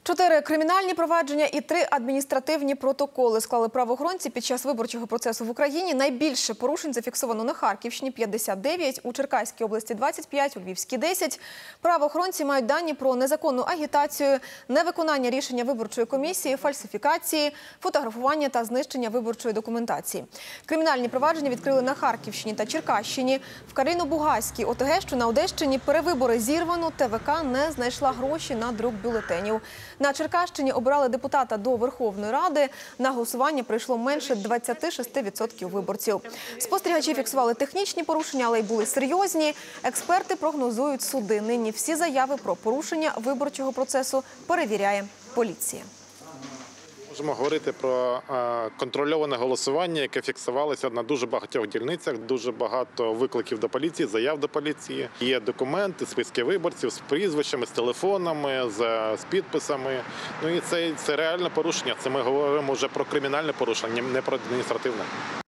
4 кримінальні провадження і 3 адміністративні протоколи склали правоохоронці під час виборчого процесу в Україні. Найбільше порушень зафіксовано на Харківщині – 59, у Черкаській області – 25, у Львівській – 10. Правоохоронці мають дані про незаконну агітацію, невиконання рішення виборчої комісії, фальсифікації, фотографування та знищення виборчої документації. Кримінальні провадження відкрили на Харківщині та Черкащині. В Калино-Бугайській ОТГ, що на Одещині, перевибори зірвано, ТВК не знайшла гроші на друк бюлетенів. На Черкащині обирали депутата до Верховної Ради. На голосування прийшло менше 26% виборців. Спостерігачі фіксували технічні порушення, але й були серйозні. Експерти прогнозують суди. Нині всі заяви про порушення виборчого процесу перевіряє поліція. Можемо говорити про контрольоване голосування, яке фіксувалося на дуже багатьох дільницях, дуже багато викликів до поліції, заяв до поліції. Є документи, списки виборців з прізвищами, з телефонами, з підписами. Ну і це реальне порушення. Це ми говоримо вже про кримінальне порушення, не про адміністративне.